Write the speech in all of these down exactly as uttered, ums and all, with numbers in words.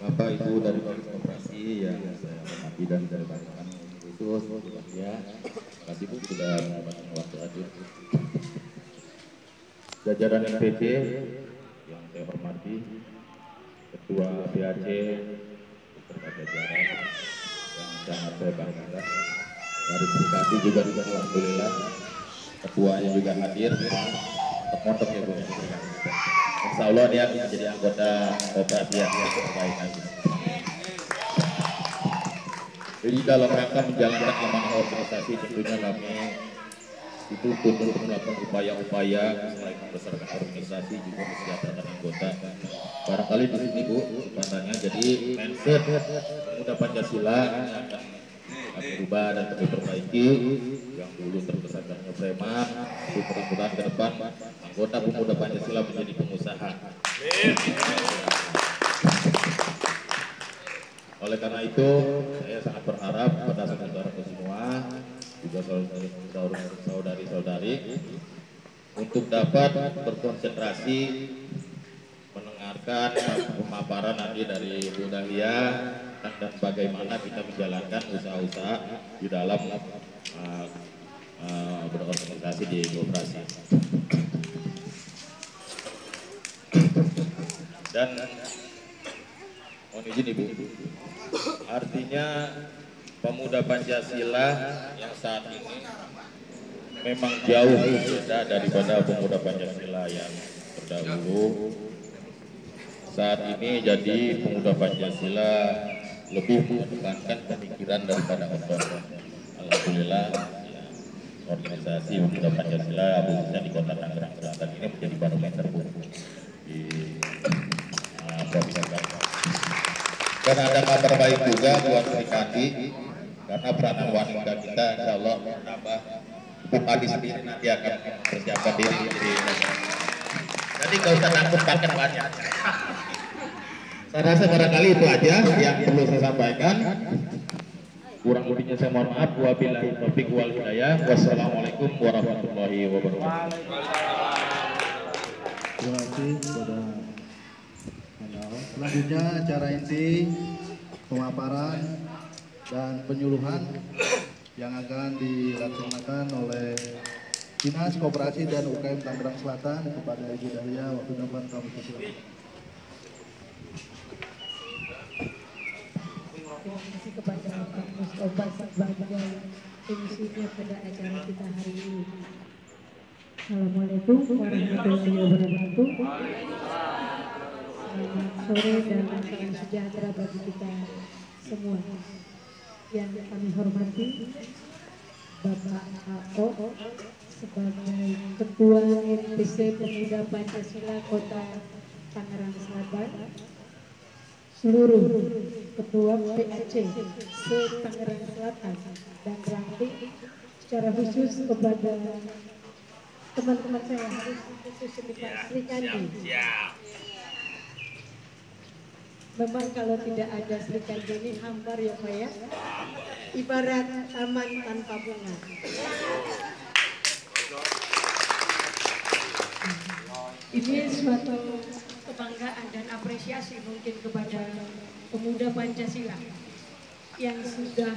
Bapak Ibu dari Koperasi yang saya hormati dan dari rekan khusus ya. Terima kasih Bu sudah mendapatkan waktu hadir. Jajaran M P C yang saya hormati, Ketua P A C beserta jajaran yang sangat saya banggakan. Dari Bekasi juga juga alhamdulillah ketuanya juga hadir. Termotok ya Bu. Insya Allah dia menjadi anggota koperasi yang terbaik nanti. Jadi dalam rangka menjalankan amanah organisasi tentunya kami itu untuk melakukan upaya-upaya selain membesarkan organisasi juga mensejahterakan anggota. Barangkali di sini Bu, sebenarnya jadi mindset pemuda Pancasila yang akan kami ubah dan kami perbaiki. Yang dulu terkesan karena preman, itu mudah-mudahan ke depan anggota pemuda Pancasila menjadi pengusaha. Oleh karena itu, saya sangat berharap kepada saudara-saudara semua, juga saudari-saudari, untuk dapat berkonsentrasi mendengarkan pemaparan nanti dari Bu Dahlia dan, dan bagaimana kita menjalankan usaha-usaha di dalam uh, uh, berorganisasi di koperasi. Dan mohon izin Ibu, artinya pemuda Pancasila yang saat ini memang jauh berbeda daripada pemuda Pancasila yang terdahulu. Saat ini jadi pemuda Pancasila lebih mengedepankan pemikiran daripada otot. Alhamdulillah ya, organisasi pemuda Pancasila khususnya di Kota Tangerang Selatan ini menjadi barometer di uh, provinsi Tangerang. Dan ada kabar baik juga buat Rikandi, karena peranan wanita kita insya Allah menambah. Bung Adi sendiri nanti akan persiapkan diri. Jadi nggak usah takut paket banyak. Saya rasa barangkali itu aja yang perlu saya sampaikan. Kurang lebihnya saya mohon maaf. Wabillahi taufiq wal hidayah. Wassalamualaikum warahmatullahi wabarakatuh. Terima kasih kepada selanjutnya acara inti pemaparan dan penyuluhan yang akan dilaksanakan oleh Dinas Koperasi dan U K M Tangerang Selatan kepada Ibu Dahlia. Waktu dapat kami persilakan. Terima kasih kepada Pak Mustafa sebagai inisiatif pada acara kita hari ini. Assalamualaikum warahmatullahi wabarakatuh. Selamat sore dan salam sejahtera bagi kita semua. Yang kami hormati Bapak A O sebagai Ketua M P C Pemuda Pancasila Kota Tangerang Selatan, seluruh Ketua P A C se-Tangerang Selatan, dan ranting secara khusus kepada teman-teman saya, harus khusus Pak Sri Kandi. Memang kalau tidak ada Sri Kandi ini hambar ya Pak ya, ibarat taman tanpa bunga. Ini suatu kebanggaan dan apresiasi mungkin kepada pemuda Pancasila yang sudah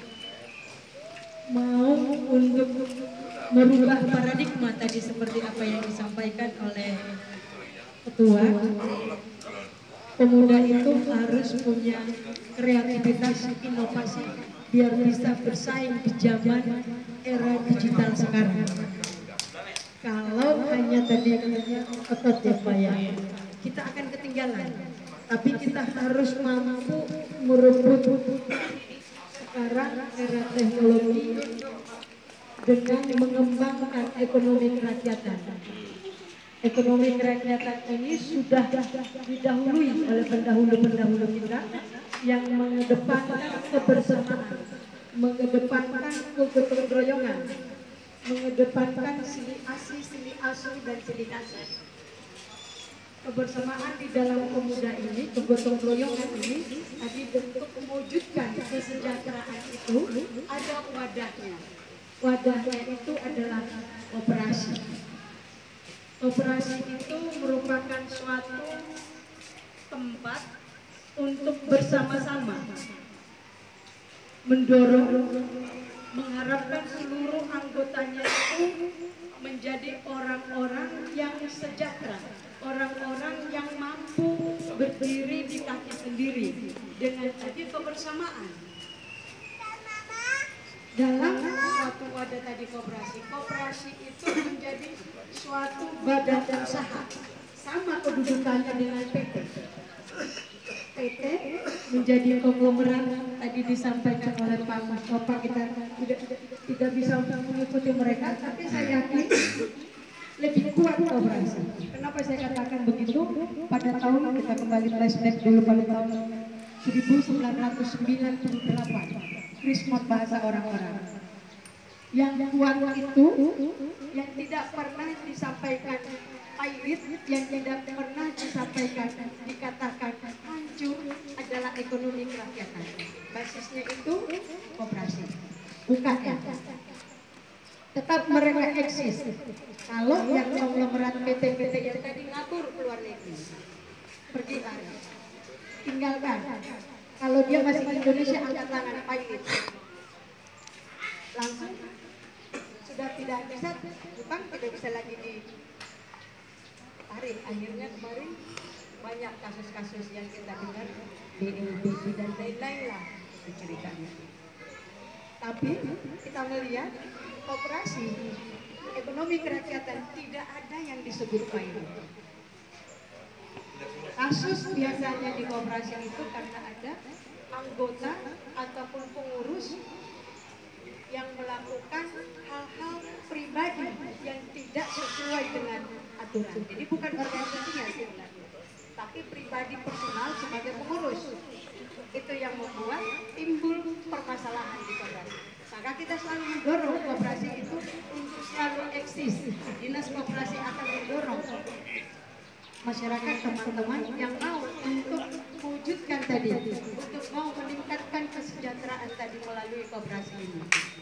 mau untuk merubah paradigma tadi seperti apa yang disampaikan oleh Ketua. Pemuda itu harus punya kreativitas, inovasi biar bisa bersaing di zaman era digital sekarang. Kalau hanya tadi otot ya Pak ya, kita akan ketinggalan. Tapi kita harus mampu merebut sekarang era teknologi dengan mengembangkan ekonomi kerakyatan. Ekonomi kerakyatan ini sudah didahului oleh pendahulu-pendahulu kita yang mengedepankan kebersamaan, mengedepankan kegotong royongan, mengedepankan silih asih, silih asuh, dan silih kasih. Kebersamaan di dalam pemuda ini, kegotong royongan ini, tadi bentuk mewujudkan kesejahteraan itu ada wadahnya. Wadahnya itu adalah koperasi. Koperasi itu merupakan suatu tempat untuk bersama-sama mendorong, mengharapkan seluruh anggotanya itu menjadi orang-orang yang sejahtera, orang-orang yang mampu berdiri di kaki sendiri dengan tadi kebersamaan. Dalam suatu wadah tadi koperasi, koperasi itu menjadi suatu badan usaha, sama kedudukannya dengan P T. P T menjadi konglomerat, tadi disampaikan oleh Pak Mas Bapak, kita tidak, tidak bisa mengikuti mereka, tapi saya yakin lebih kuat koperasi. Kenapa saya katakan begitu? Pada tahun, kita kembali flashback dulu pada tahun seribu sembilan ratus sembilan puluh delapan, Krismon bahasa orang-orang. Yang kuat itu, yang tidak pernah disampaikan pahit, yang tidak pernah disampaikan, dikatakan hancur adalah ekonomi kerakyatan. Basisnya itu koperasi, bukan ya. Tetap mereka eksis. Kalau yang konglomerat P T P T yang tadi ngatur keluar negeri, pergi lari, tinggalkan. Kalau dia masih di Indonesia, angkat tangan pahit. Langsung sudah tidak bisa, Jepang tidak bisa lagi ditarik. Akhirnya kemarin banyak kasus-kasus yang kita dengar, B L B dan lain-lain lah ceritanya. Tapi kita melihat koperasi, ekonomi kerakyatan tidak ada yang disebut pahit. Kasus biasanya di koperasi itu karena ada anggota ataupun pengurus yang melakukan hal-hal pribadi yang tidak sesuai dengan aturan. Jadi bukan organisasinya sebenarnya, tapi pribadi personal sebagai pengurus. Itu yang membuat timbul permasalahan di koperasi. Maka kita selalu mendorong koperasi itu untuk selalu eksis. Dinas koperasi akan mendorong masyarakat, teman-teman yang mau untuk mewujudkan tadi, untuk mau meningkatkan kesejahteraan tadi melalui koperasi ini.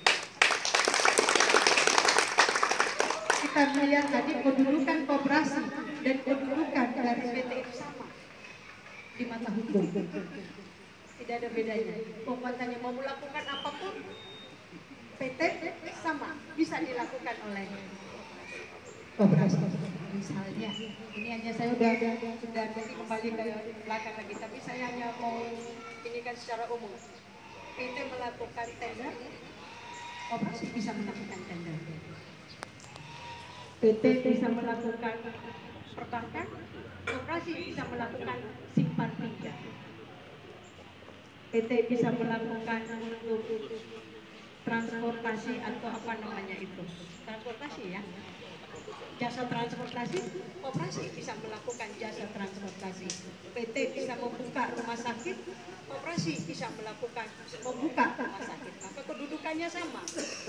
Kita melihat tadi kedudukan koperasi dan kedudukan dari P T itu sama di mata hukum. Tidak ada bedanya. Kekuatannya mau melakukan apapun, P T sama bisa dilakukan oleh koperasi. Misalnya, ini hanya saya sudah sudah jadi kembali ke belakang lagi, tapi saya hanya mau ini kan secara umum. P T melakukan tender, koperasi bisa melakukan tender. P T bisa melakukan perbankan, koperasi bisa melakukan simpan pinjam. P T bisa melakukan untuk transportasi atau apa namanya itu, transportasi ya. Jasa transportasi, koperasi bisa melakukan jasa transportasi. P T bisa membuka rumah sakit, koperasi bisa melakukan membuka rumah sakit. Maka kedudukannya sama.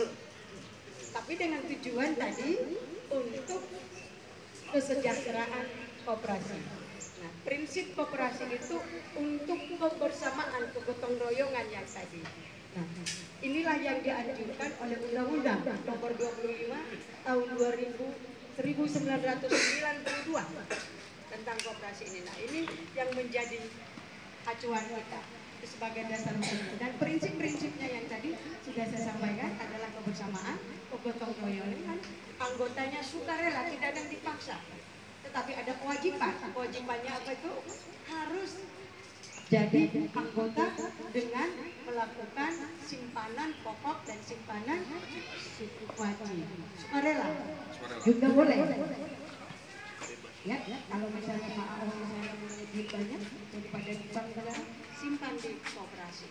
Tapi dengan tujuan tadi untuk kesejahteraan koperasi. Nah, prinsip koperasi itu untuk kebersamaan, kegotong royongan yang tadi. Nah, inilah yang dianjurkan oleh Undang-Undang Nomor dua puluh lima Tahun seribu sembilan ratus sembilan puluh dua tentang koperasi ini. Nah, ini yang menjadi acuan kita sebagai dasar hukum. Dan prinsip-prinsipnya yang tadi sudah saya sampaikan adalah kebersamaan, kegotong royongan, anggotanya sukarela, tidak ada yang dipaksa. Tetapi ada kewajiban. Kewajibannya apa itu? Harus jadi anggota dengan melakukan simpanan pokok dan simpanan wajib. Sukarela juga boleh. Ya, kalau misalnya Pak Awang misalnya punya duit banyak daripada di bank negara, simpan di koperasi.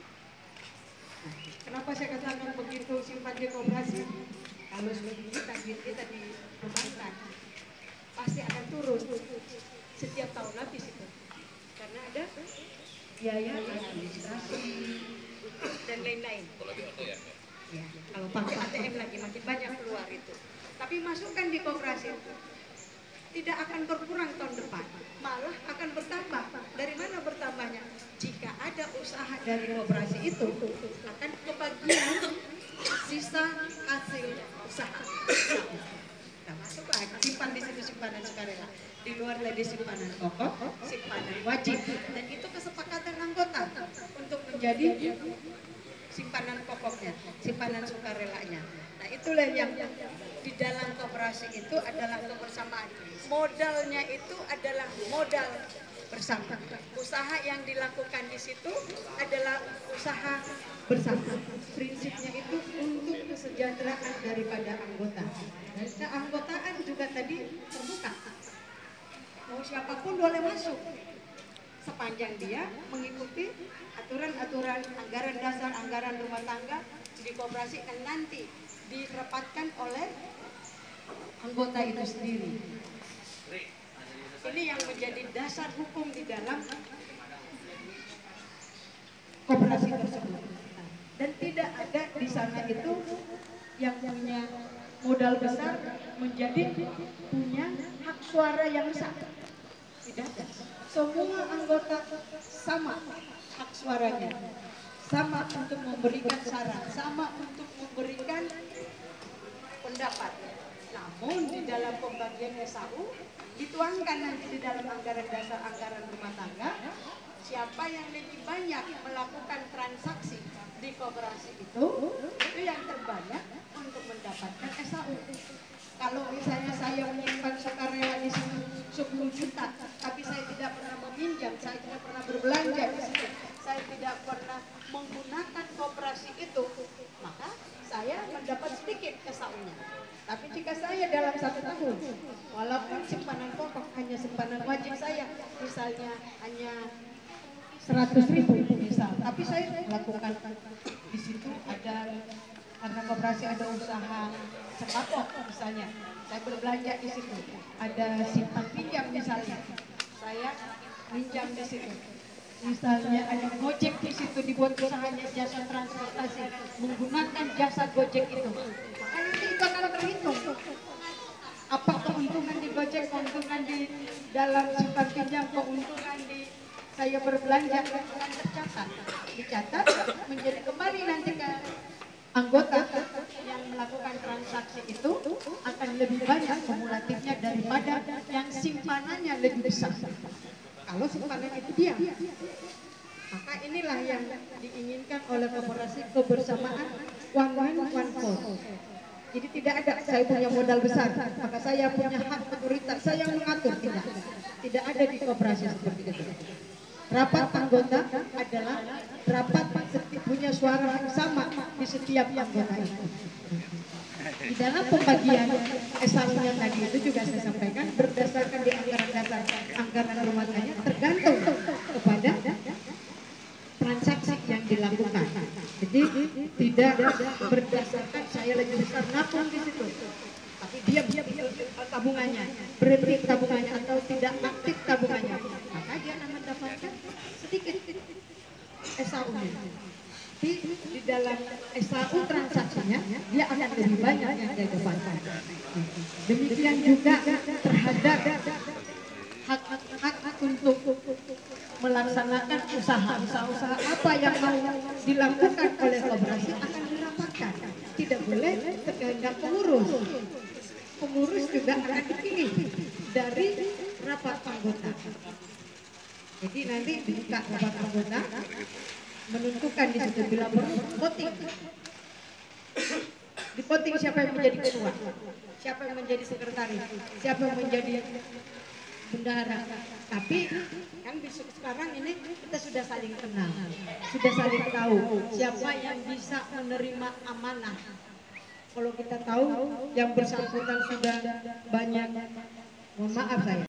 Nah, kenapa saya katakan begitu simpan di koperasi? Kalau sudah kita duit kita di perbankan, pasti akan turun setiap tahun habis itu, karena ada biaya administrasi dan lain-lain. Ya, kalau pakai A T M lagi makin banyak keluar itu. Tapi masukkan di koperasi itu tidak akan berkurang tahun depan, malah akan bertambah. Dari mana bertambahnya? Jika ada usaha dari koperasi itu akan kebagian sisa hasil usaha. Nah, masuklah simpan di situ simpanan sukarela. Di luar tadi simpanan pokok, simpanan wajib, dan itu kesepakatan menjadi simpanan pokoknya, simpanan sukarelanya. Nah itulah yang di dalam koperasi itu adalah kebersamaan. Modalnya itu adalah modal bersama. Usaha yang dilakukan di situ adalah usaha bersama. Prinsipnya itu untuk kesejahteraan daripada anggota. Dan keanggotaan juga tadi terbuka. Mau siapapun boleh masuk. Sepanjang dia mengikuti aturan-aturan anggaran dasar, anggaran rumah tangga di koperasi yang nanti dirapatkan oleh anggota itu sendiri. Ini yang menjadi dasar hukum di dalam koperasi tersebut. Dan tidak ada di sana itu yang punya modal besar menjadi punya hak suara yang besar. Tidak ada. Semua anggota sama hak suaranya, sama untuk memberikan saran, sama untuk memberikan pendapat. Namun di dalam pembagian S A U dituangkan nanti di dalam anggaran dasar anggaran rumah tangga, siapa yang lebih banyak melakukan transaksi di koperasi itu, itu yang terbanyak untuk mendapatkan S A U. Kalau misalnya saya menyimpan sukarela di situ sepuluh juta, tapi saya tidak pernah meminjam, saya tidak pernah berbelanja di situ, saya tidak pernah menggunakan koperasi itu, maka saya mendapat sedikit S A U-nya. Tapi jika saya dalam satu tahun, walaupun simpanan pokok hanya simpanan wajib saya, misalnya hanya seratus ribu misal, tapi saya lakukan di situ ada, karena koperasi ada usaha sembako misalnya, saya berbelanja di situ, ada simpan pinjam misalnya, saya pinjam di situ. Misalnya ada Gojek di situ, dibuat usahanya jasa transportasi menggunakan jasa Gojek itu, maka nanti itu akan terhitung. Apa keuntungan di Gojek, keuntungan di dalam simpan pinjam, keuntungan di saya berbelanja akan tercatat, dicatat menjadi kembali nanti ke anggota yang melakukan transaksi itu akan lebih banyak kumulatifnya daripada yang simpanannya lebih besar. Kalau simpanan itu diam, maka inilah yang diinginkan oleh koperasi, kebersamaan, one win one vote. Jadi tidak ada saya punya modal besar, maka saya punya hak otoritas, saya yang mengatur, tidak. Tidak ada di koperasi seperti itu. Rapat anggota adalah rapat punya suara yang sama di setiap anggota itu. Di dalam pembagian S A U-nya tadi itu juga saya sampaikan berdasarkan di anggaran dasar anggaran rumah tangga tergantung kepada transaksi yang dilakukan. Jadi tidak berdasarkan saya lebih besar nabung di situ, tapi dia dia tabungannya, berhenti tabungannya atau tidak aktif tabungannya, maka dia akan mendapatkan sedikit S A U-nya. Di, di dalam S A U transaksinya dia akan lebih banyak yang dia dapatkan. Demikian juga terhadap hak-hak untuk melaksanakan usaha, usaha-usaha apa yang mau dilakukan oleh koperasi akan dirapatkan. Tidak boleh terkehendak pengurus. Pengurus juga akan dipilih dari rapat anggota. Jadi nanti dibuka rapat anggota, menentukan di situ bila perlu voting. Di voting siapa yang menjadi ketua, siapa yang menjadi sekretaris, siapa yang menjadi bendahara. Tapi kan besok sekarang ini kita sudah saling kenal, sudah saling tahu siapa yang bisa menerima amanah. Kalau kita tahu yang bersangkutan sudah banyak, mohon maaf saya.